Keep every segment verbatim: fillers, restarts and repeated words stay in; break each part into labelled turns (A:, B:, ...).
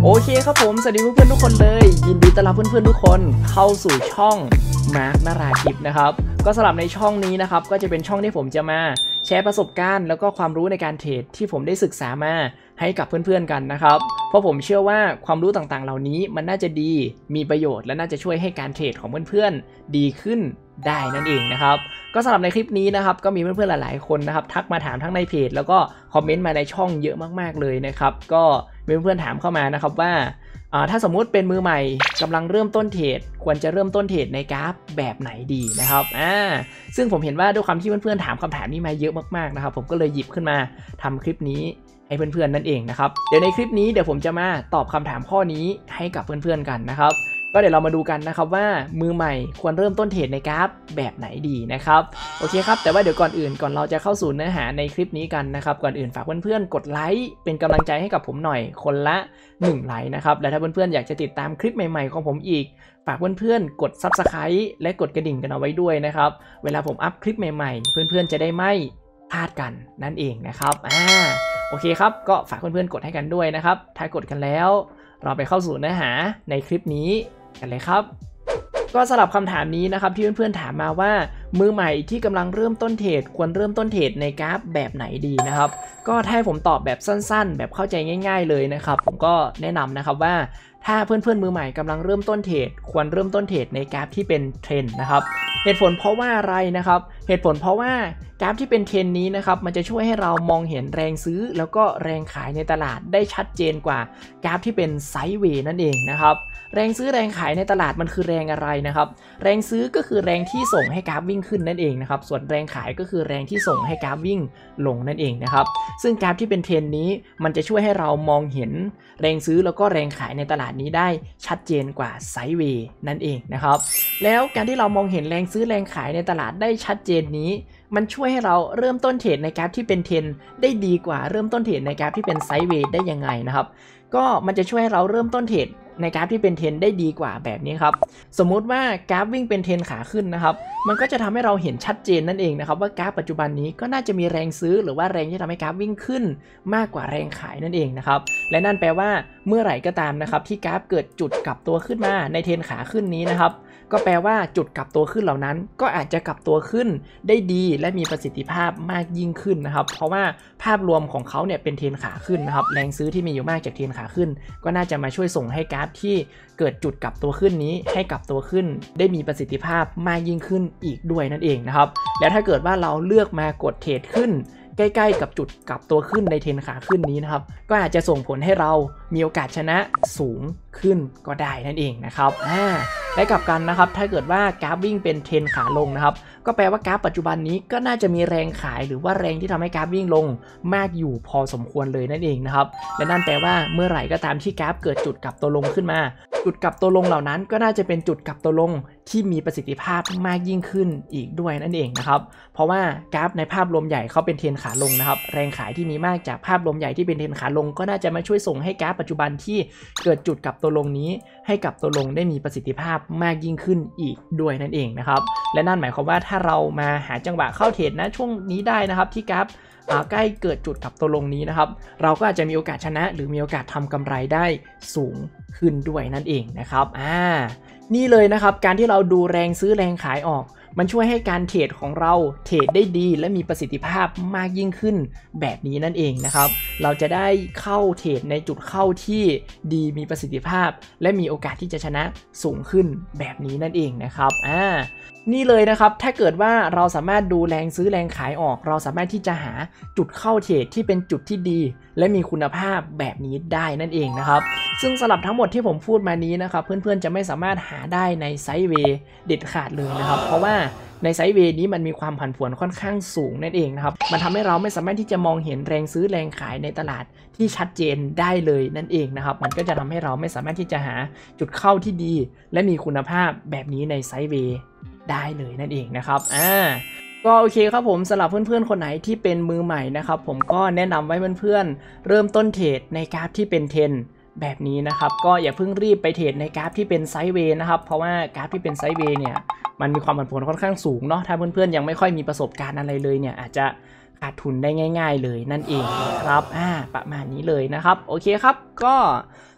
A: โอเคครับผมสวัสดีเพื่อนๆทุกคนเลยยินดีต้อนรับเพื่อนๆทุกคนเข้าสู่ช่องมาร์คนาราทิพย์นะครับก็สำหรับในช่องนี้นะครับก็จะเป็นช่องที่ผมจะมาแชร์ประสบการณ์แล้วก็ความรู้ในการเทรดที่ผมได้ศึกษามาให้กับเพื่อนๆกันนะครับเพราะผมเชื่อว่าความรู้ต่างๆเหล่านี้มันน่าจะดีมีประโยชน์และน่าจะช่วยให้การเทรดของเพื่อนๆดีขึ้นได้นั่นเองนะครับก็สำหรับในคลิปนี้นะครับก็มีเพื่อนๆหลายๆคนนะครับทักมาถามทั้งในเพจแล้วก็คอมเมนต์มาในช่องเยอะมากๆเลยนะครับก็มีเพื่อนๆถามเข้ามานะครับว่าถ้าสมมุติเป็นมือใหม่กำลังเริ่มต้นเทรดควรจะเริ่มต้นเทรดในกราฟแบบไหนดีนะครับอ่าซึ่งผมเห็นว่าด้วยความที่เพื่อนๆถามคำถามนี้มาเยอะมากๆนะครับผมก็เลยหยิบขึ้นมาทำคลิปนี้ให้เพื่อนๆนั่นเองนะครับเดี๋ยวในคลิปนี้เดี๋ยวผมจะมาตอบคำถามข้อนี้ให้กับเพื่อนๆกันนะครับก็เดี๋ยวเรามาดูกันนะครับว่ามือใหม่ควรเริ่มต้นเทรดในกราฟแบบไหนดีนะครับโอเคครับแต่ว่าเดี๋ยวก่อนอื่นก่อนเราจะเข้าสู่เนื้อหาในคลิปนี้กันนะครับก่อนอื่นฝากเพื่อนๆกดไลค์เป็นกำลังใจให้กับผมหน่อยคนละหนึ่งไลค์นะครับและถ้าเพื่อนๆอยากจะติดตามคลิปใหม่ๆของผมอีกฝากเพื่อนๆกด ซับสไครบ์ และกดกระดิ่งกันเอาไว้ด้วยนะครับเวลาผมอัพคลิปใหม่ๆเพื่อนๆจะได้ไม่พลาดกันนั่นเองนะครับอ่าโอเคครับก็ฝากเพื่อนๆกดให้กันด้วยนะครับถ้ากดกันแล้วเราไปเข้าสู่เนื้อหาในคลิปนี้กันเลยครับก็สำหรับคำถามนี้นะครับที่เพื่อนๆถามมาว่ามือใหม่ที่กำลังเริ่มต้นเทรดควรเริ่มต้นเทรดในกราฟแบบไหนดีนะครับก็ถ้าให้ผมตอบแบบสั้นๆแบบเข้าใจง่ายๆเลยนะครับผมก็แนะนำนะครับว่าถ้าเพื่อนๆมือใหม่กำลังเริ่มต้นเทรดควรเริ่มต้นเทรดในกราฟที่เป็นเทรนด์นะครับเหตุผลเพราะว่าอะไรนะครับเหตุผลเพราะว่ากราฟที่เป็นเทรนด์นี้นะครับมันจะช่วยให้เรามองเห็นแรงซื้อแล้วก็แรงขายในตลาดได้ชัดเจนกว่ากราฟที่เป็นไซด์เวย์นั่นเองนะครับแรงซื้อแรงขายในตลาดมันคือแรงอะไรนะครับแรงซื้อก็คือแรงที่ส่งให้กราฟวิ่งขึ้นนั่นเองนะครับส่วนแรงขายก็คือแรงที่ส่งให้กราฟวิ่งลงนั่นเองนะครับซึ่งกราฟที่เป็นเทรนด์นี้มันจะช่วยให้เรามองเห็นแรงซื้อแล้วก็แรงขายในตลาดนี้ได้ชัดเจนกว่าไซด์เวย์นั่นเองนะครับแล้วการที่เรามองเห็นแรงซื้อแรงขายในตลาดได้ชัดเจนนี้มันช่วยให้เราเริ่มต้นเทรดในกราฟที่เป็นเทรนด์ได้ดีกว่าเริ่มต้นเทรดในกราฟที่เป็นไซด์เวย์ได้ยังไงนะครับก็มันจะช่วยให้เราเริ่มต้นเทรดในกราฟที่เป็นเทรนได้ดีกว่าแบบนี้ครับสมมุติว่ากราฟวิ่งเป็นเทรนขาขึ้นนะครับมันก็จะทำให้เราเห็นชัดเจนนั่นเองนะครับว่ากราฟปัจจุบันนี้ก็น่าจะมีแรงซื้อหรือว่าแรงที่ทำให้กราฟวิ่งขึ้นมากกว่าแรงขายนั่นเองนะครับและนั่นแปลว่าเมื่อไหร่ก็ตามนะครับที่กราฟเกิดจุดกลับตัวขึ้นมาในเทรนขาขึ้นนี้นะครับก็แปลว่าจุดกลับตัวขึ้นเหล่านั้นก็อาจจะกลับตัวขึ้นได้ดีและมีประสิทธิภาพมากยิ่งขึ้นนะครับเพราะว่าภาพรวมของเขาเนี่ยเป็นเทรนขาขึ้นนะครับแรงซื้อที่มีอยู่มากจากเทรนขาขึ้นก็น่าจะมาช่วยส่งให้กราฟที่เกิดจุดกลับตัวขึ้นนี้ให้กลับตัวขึ้นได้มีประสิทธิภาพมากยิ่งขึ้นอีกด้วยนั่นเองนะครับแล้วถ้าเกิดว่าเราเลือกมากดเทรดขึ้นใกล้ๆกับจุดกลับตัวขึ้นในเทรนขาขึ้นนี้นะครับก็อาจจะส่งผลให้เรามีโอกาสชนะสูงขึ้นก็ได้นั่นเองนะครับอ่าและกลับกันนะครับถ้าเกิดว่ากราฟวิ่งเป็นเทรนขาลงนะครับก็แปลว่ากราฟปัจจุบันนี้ก็น่าจะมีแรงขายหรือว่าแรงที่ทำให้กราฟวิ่งลงมากอยู่พอสมควรเลยนั่นเองนะครับและนั่นแปลว่าเมื่อไหร่ก็ตามที่กราฟเกิดจุดกลับตัวลงขึ้นมาจุดกลับตัวลงเหล่านั้นก็น่าจะเป็นจุดกลับตัวลงที่มีประสิทธิภาพมากยิ่งขึ้นอีกด้วยนั่นเองนะครับเพราะว่ากราฟในภาพรวมใหญ่เขาเป็นเทรนขาลงนะครับแรงขายที่มีมากจากภาพรวมใหญ่ที่เป็นเทรนขาลงก็น่าจะมาช่วยส่งให้กราฟปัจจุบันที่เกิดจุดกลับตัวลงนี้ให้กลับตัวลงได้มีประสิทธิภาพมากยิ่งขึ้นอีกด้วยนั่นเองนะครับและนั่นหมายความว่าถ้าเรามาหาจังหวะเข้าเทรดนะช่วงนี้ได้นะครับที่กราฟใกล้เกิดจุดกลับตัวลงนี้นะครับเราก็อาจจะมีโอกาสชนะหรือมีโอกาสทำกำไรได้สูงขึ้นด้วยนั่นเองนะครับอ่านี่เลยนะครับการที่เราดูแรงซื้อแรงขายออกมันช่วยให้การเทรดของเราเทรดได้ดีและมีประสิทธิภาพมากยิ่งขึ้นแบบนี้นั่นเองนะครับเราจะได้เข้าเทรดในจุดเข้าที่ดีมีประสิทธิภาพและมีโอกาสที่จะชนะสูงขึ้นแบบนี้นั่นเองนะครับอ่านี่เลยนะครับถ้าเกิดว่าเราสามารถดูแรงซื้อแรงขายออกเราสามารถที่จะหาจุดเข้าเทรดที่เป็นจุดที่ดีและมีคุณภาพแบบนี้ได้นั่นเองนะครับซึ่งสำหรับทั้งหมดที่ผมพูดมานี้นะครับเพื่อนๆจะไม่สามารถหาได้ในไซด์เวย์เด็ดขาดเลยนะครับเพราะว่าในไซด์เวย์นี้มันมีความผันผวนค่อนข้างสูงนั่นเองนะครับมันทำให้เราไม่สามารถที่จะมองเห็นแรงซื้อแรงขายในตลาดที่ชัดเจนได้เลยนั่นเองนะครับมันก็จะทำให้เราไม่สามารถที่จะหาจุดเข้าที่ดีและมีคุณภาพแบบนี้ในไซด์เวย์ได้เลยนั่นเองนะครับอ่าก็โอเคครับผมสำหรับเพื่อนๆคนไหนที่เป็นมือใหม่นะครับผมก็แนะนำไว้เพื่อนๆเริ่มต้นเทรดในกราฟที่เป็นเทรนแบบนี้นะครับก็อย่าเพิ่งรีบไปเทรดในกราฟที่เป็นไซด์เวย์นะครับเพราะว่ากราฟที่เป็นไซด์เวย์เนี่ยมันมีความผันผวนค่อนข้างสูงเนาะถ้าเพื่อนๆยังไม่ค่อยมีประสบการณ์อะไรเลยเนี่ยอาจจะขาดทุนได้ง่ายๆเลยนั่นเองนะครับอ่าประมาณนี้เลยนะครับโอเคครับก็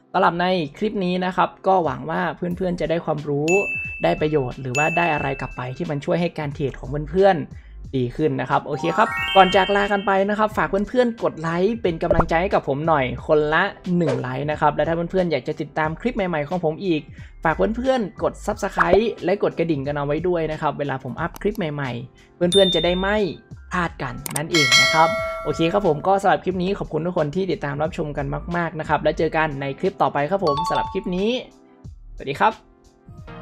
A: สำหรับในคลิปนี้นะครับก็หวังว่าเพื่อนๆจะได้ความรู้ได้ประโยชน์หรือว่าได้อะไรกลับไปที่มันช่วยให้การเทรดของเพื่อนๆดีขึ้นนะครับโอเคครับก่อนจากลากันไปนะครับฝากเพื่อนๆกดไลค์เป็นกำลังใจให้กับผมหน่อยคนละหนึ่งไลค์นะครับและถ้าเพื่อนๆอยากจะติดตามคลิปใหม่ๆของผมอีกฝากเพื่อนๆกด ซับสไครบ์ และกดกระดิ่งกันเอาไว้ด้วยนะครับเวลาผมอัพคลิปใหม่ๆเพื่อนๆจะได้ไม่พลาดกันนั่นเองนะครับโอเคครับผมก็สำหรับคลิปนี้ขอบคุณทุกคนที่ติดตามรับชมกันมากๆนะครับแล้วเจอกันในคลิปต่อไปครับผมสำหรับคลิปนี้สวัสดีครับ